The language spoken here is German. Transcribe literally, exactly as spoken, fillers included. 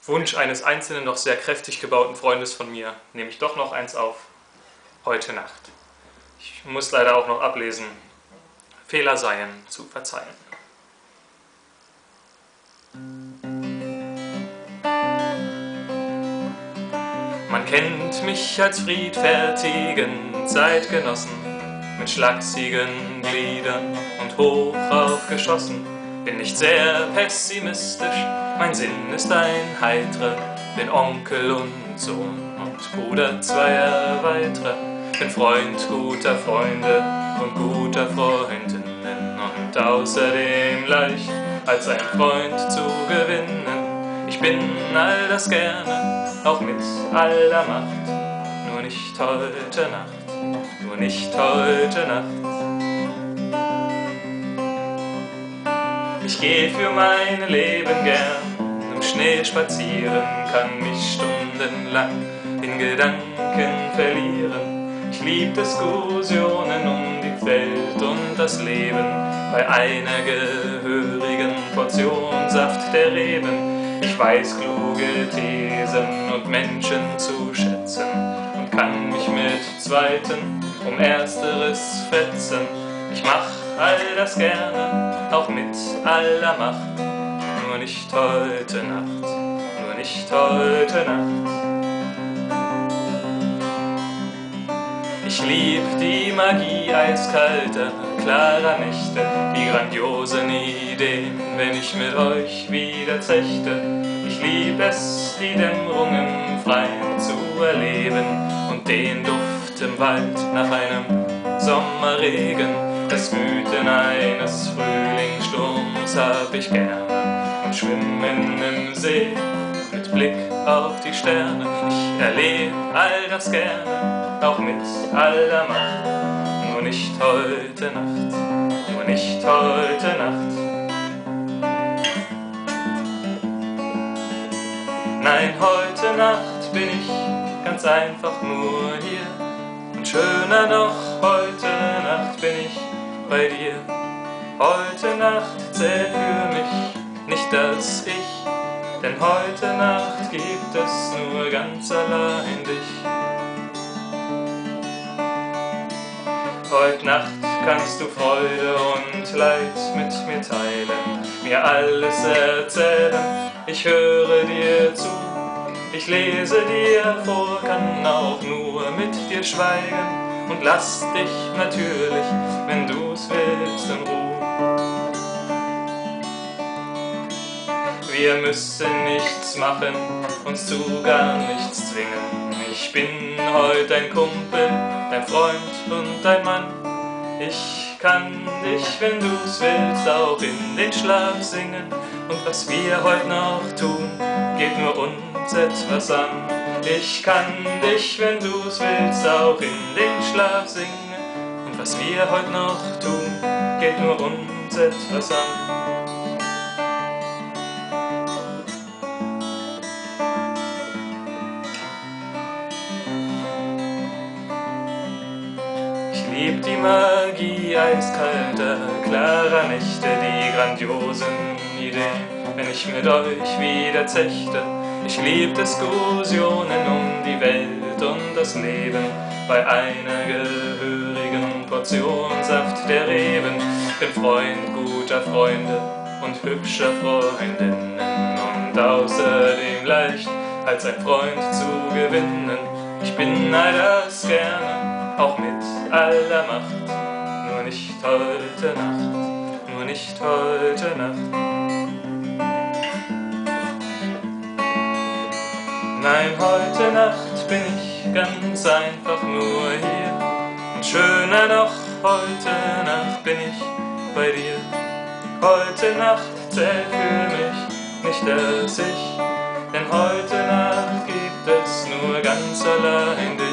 Wunsch eines einzelnen, noch sehr kräftig gebauten Freundes von mir, nehme ich doch noch eins auf. Heute Nacht. Ich muss leider auch noch ablesen. Fehler seien zu verzeihen. Man kennt mich als friedfertigen Zeitgenossen mit schlachsigen Gliedern und hoch aufgeschossen. Bin nicht sehr pessimistisch, mein Sinn ist ein heitrer. Bin Onkel und Sohn und Bruder zweier weiterer. Bin Freund guter Freunde und guter Freundinnen und außerdem leicht als ein Freund zu gewinnen. Ich bin all das gerne, auch mit all der Macht, nur nicht heute Nacht, nur nicht heute Nacht. Ich geh für mein Leben gern im Schnee spazieren, kann mich stundenlang in Gedanken verlieren. Ich lieb Diskussionen um die Welt und das Leben bei einer gehörigen Portion Saft der Reben. Ich weiß kluge Thesen und Menschen zu schätzen und kann mich mit Zweiten um Ersteres fetzen. Ich mach all das gerne, auch mit aller Macht, nur nicht heute Nacht, nur nicht heute Nacht. Ich lieb die Magie eiskalter, klarer Nächte, die grandiosen Ideen, wenn ich mit euch wieder zechte. Ich lieb es, die Dämmerung im Freien zu erleben und den Duft im Wald nach einem Sommerregen. Das Wüten eines Frühlingssturms hab ich gern und Schwimmen im See mit Blick auf die Sterne. Ich erleb all das gerne, auch mit aller Macht, nur nicht heute Nacht, nur nicht heute Nacht. Nein, heute Nacht bin ich ganz einfach nur hier und schöner noch, heute Nacht bin ich bei dir. Heute Nacht zählt für mich nicht das Ich, denn heute Nacht gibt es nur ganz allein dich. Heute Nacht kannst du Freude und Leid mit mir teilen, mir alles erzählen, ich höre dir zu. Ich lese dir vor, kann auch nur mit dir schweigen und lass dich natürlich, wenn du's willst, in Ruhe. Wir müssen nichts machen, uns zu gar nichts zwingen. Ich bin heute ein Kumpel, dein Freund und dein Mann. Ich kann dich, wenn du's willst, auch in den Schlaf singen. Und was wir heute noch tun, geht nur uns etwas an. Ich kann dich, wenn du's willst, auch in den Schlaf singen. Und was wir heute noch tun, geht nur uns etwas an. Ich lieb die Magie eiskalter, klarer Nächte, die grandiosen Ideen, wenn ich mit euch wieder zechte. Ich lieb Diskussionen um die Welt und das Leben bei einer gehörigen Portion Saft der Reben. Bin Freund guter Freunde und hübscher Freundinnen und außerdem leicht als ein Freund zu gewinnen. Ich bin all das gerne, auch mit aller Macht, nur nicht heute Nacht, nur nicht heute Nacht. Nein, heute Nacht bin ich ganz einfach nur hier und schöner noch, heute Nacht bin ich bei dir. Heute Nacht zählt für mich nicht das Ich, denn heute Nacht gibt es nur ganz allein dich.